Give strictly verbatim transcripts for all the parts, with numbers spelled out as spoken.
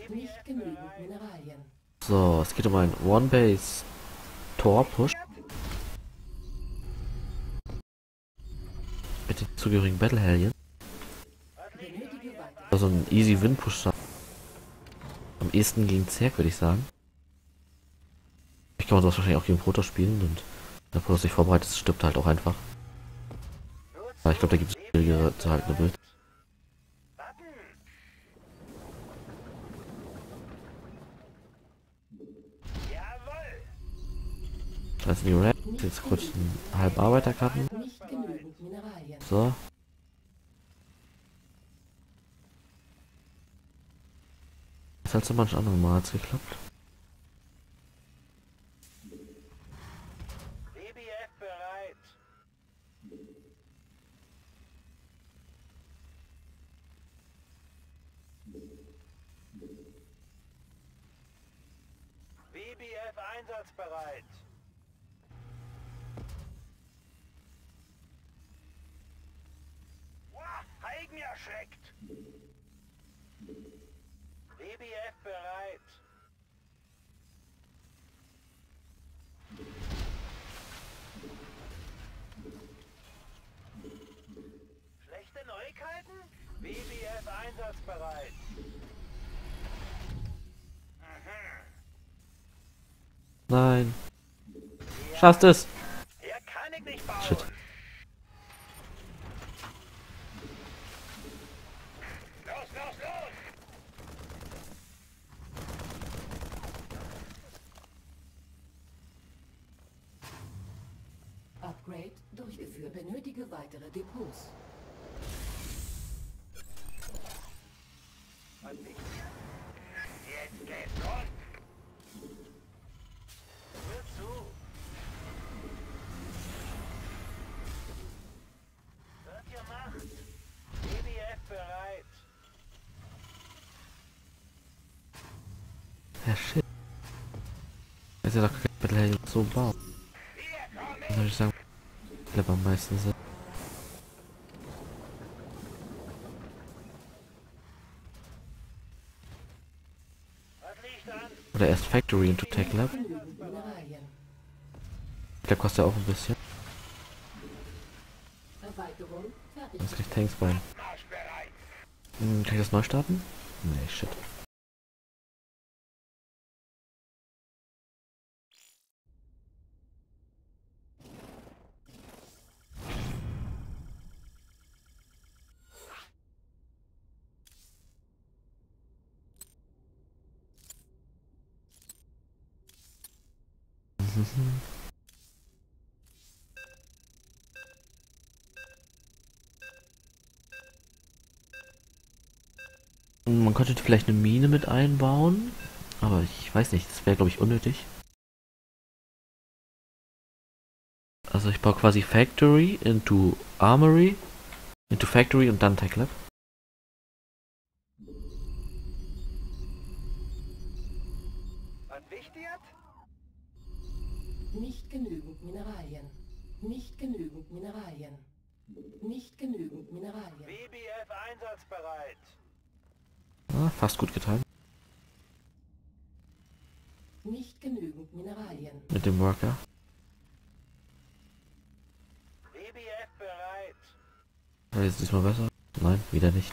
Nicht genügend Mineralien. So, es geht um einen One-Base-Tor-Push. Mit den zugehörigen Battle Hellion. Benötige weitere. Also ein easy Win-Push. Am ehesten gegen Zerg, würde ich sagen. Ich kann man das wahrscheinlich auch gegen Protoss spielen und wenn der Protoss sich vorbereitet, stirbt er halt auch einfach. Aber ich glaube, da gibt es schwierigere zu haltende Bild. Da ist die Red. Jetzt kurz einen halben Arbeiterkarten. Nicht genügend Mineralien. So. Das hat so manch anderen Mal hat's geklappt. W B F bereit. W B F einsatzbereit. Wow, Heigen erschreckt. W B F bereit. Schlechte Neuigkeiten? W B F einsatzbereit. Nein. Schaffst es! Hier kann ich nicht bauen. Shit. Los, los, los! Upgrade durchgeführt. Benötige weitere Depots. Jetzt geht's los! Hör zu! Wird gemacht! W B F bereit! Ja, shit. Ist ja doch kein Battle Hellion so bauen. Dann würde ich sagen, ich am meisten sind. Was liegt an? Oder erst Factory into Tech Lab. Genügend Mineralien. Der kostet ja auch ein bisschen. Erweiterung fertig. Jetzt krieg ich Tanks bei. Marsch bereit! Hm, kann ich das neu starten? Nee, shit. Man könnte vielleicht eine Mine mit einbauen, aber ich weiß nicht, das wäre glaube ich unnötig. Also ich baue quasi Factory into Armory, into Factory und dann Tech Lab. Was wichtig hat? Nicht genügend Mineralien. Nicht genügend Mineralien. Nicht genügend Mineralien. W B F einsatzbereit! Ah, fast gut getan. Nicht genügend Mineralien. Mit dem Worker. W B F bereit! Ja, ist diesmal besser? Nein, wieder nicht.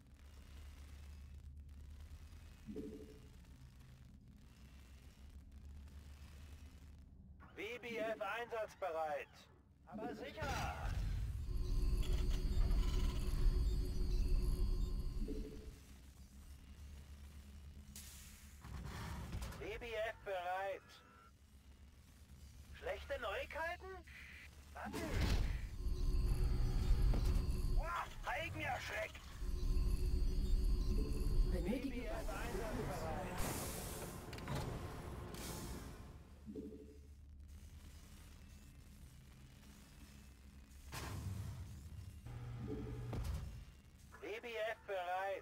W B F einsatzbereit! Aber sicher! W B F bereit! Schlechte Neuigkeiten? Warten! Wow, Heigen erschreckt! Benötige W B F weitere einsatzbereit! W B F bereit!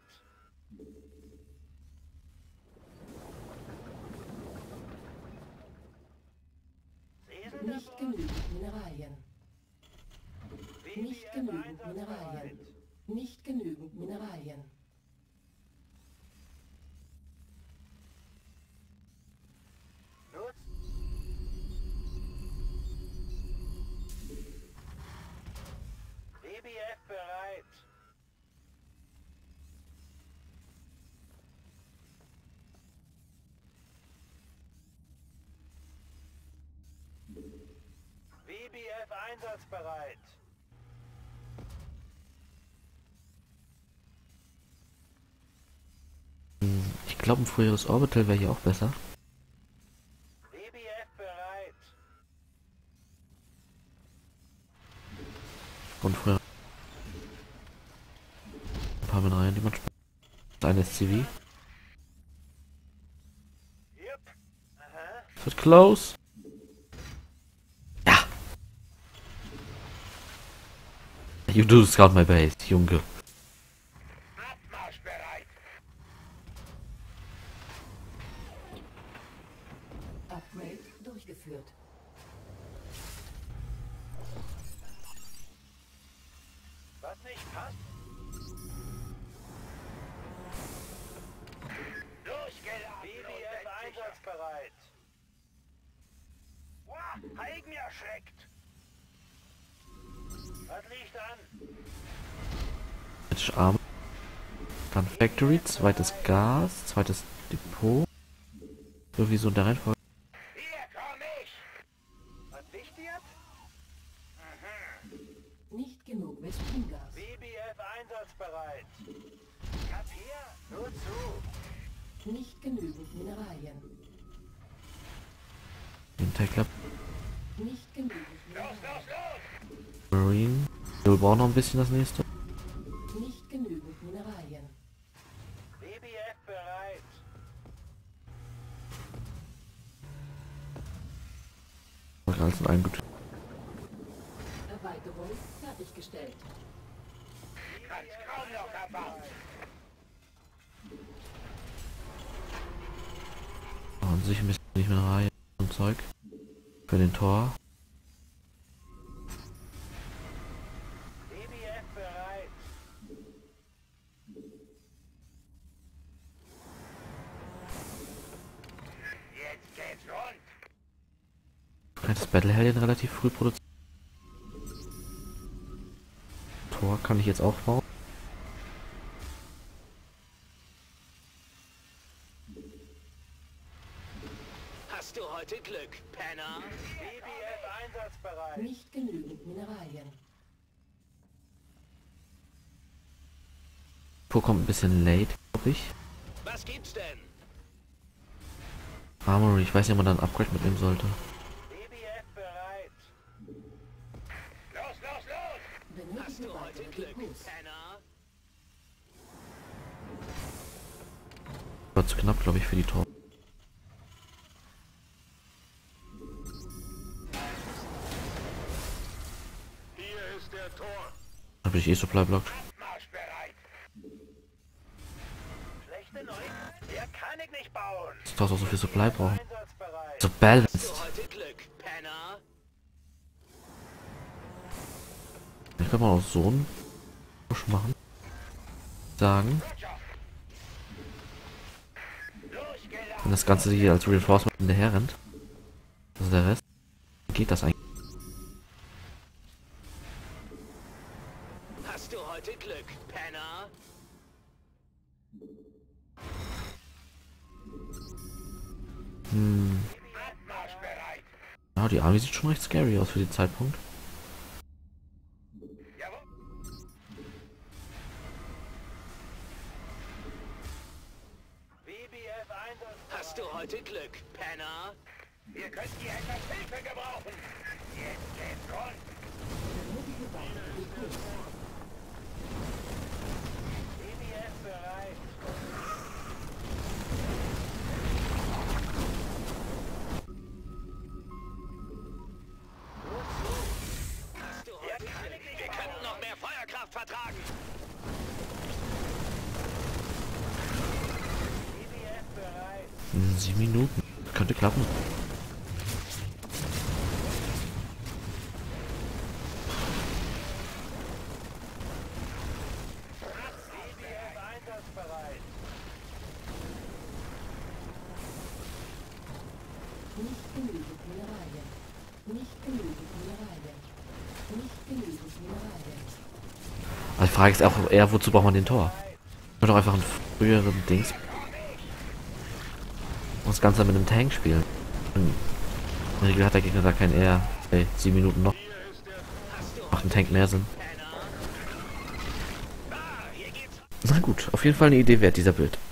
Sie sind Nicht das genügend Mineralien. W B Nicht F genügend einsatzbereit! Mineralien. Nicht genügend Mineralien. bereit. V B F einsatzbereit. Ich glaube, ein früheres Orbital wäre hier auch besser. V B F bereit. Und früher ein paar Mineralien, die man spielt. Ein S C V. Jupp. Aha. Es wird close. Ja. You do scout my base, Junge. Abmarsch bereit. Upgrade durchgeführt. Was nicht passt? Durchgeladen. V B F einsatzbereit. Wow, Heigen erschreckt. Was liegt an? British Army. Dann Factory, zweites Gas, zweites Depot. Irgendwie so in der Reihenfolge. Hier komm ich. Was liegt jetzt? Nicht genug Bespringgas. V B F einsatzbereit. Kapier? Nur zu. Nicht genügend Mineralien. Den Tech Lab, Nicht genügend Los, Mineralien. los, los. Marine. Wir brauchen noch ein bisschen das nächste. Nicht genügend Mineralien. V B F bereit. Alles in einem gut. Erweiterung fertiggestellt. Kann's kaum noch erwarten. Und sich ein bisschen nicht Mineralien und Zeug. Für den Tor. V B F bereit. Jetzt geht's rund. Du kannst das Battle Hellion relativ früh produzieren. Tor kann ich jetzt aufbauen. Hast du heute Glück, Penner? V B F einsatzbereit. Nicht genügend Mineralien. Tor kommt ein bisschen late, glaube ich. Was gibt's denn? Armory, ich weiß nicht, ob man da ein Upgrade mitnehmen sollte. V B F bereit. Los, los, los! Hast Benötige du heute weitere Glück, Depots. Penner? War zu knapp, glaube ich, für die Tor. Hier ist der Tor. Da bin ich eh Supply blockt. Marsch bereit. Schlechte Neuigkeiten? Hier kann ich nicht bauen. Das darf auch so viel Supply brauchen. Einsatzbereit. So balanced. Hast du heute Glück, Penner? Ich kann mal auch so einen Push machen. Sagen. Durchgeladen. Wenn das Ganze hier als Reinforcement hinterher rennt. Also der Rest. Geht das eigentlich? Hast du heute Glück, Penner? Hm. Abmarsch bereit. Ja, die Army sieht schon recht scary aus für den Zeitpunkt. Jawohl. V B F Einsatz. Hast du heute Glück, Penner? Wir könnten hier etwas Hilfe gebrauchen. Jetzt geht's rund. Benötige weitere Depots. V B F bereit. Hast du heute Glück? Wir könnten noch mehr Feuerkraft vertragen. V B F bereit. In sieben Minuten. Könnte klappen. V B F einsatzbereit. Nicht genügend Mineralien. Nicht genügend Mineralien. Nicht genügend Mineralien. Die Frage ist auch eher, wozu braucht man den Tor? Man kann doch einfach einen früheren Dings und das Ganze mit einem Tank spielen. In der Regel hat der Gegner da kein R. Ey, sieben Minuten noch. Macht ein Tank mehr Sinn. Na gut, auf jeden Fall eine Idee wert, dieser Bild.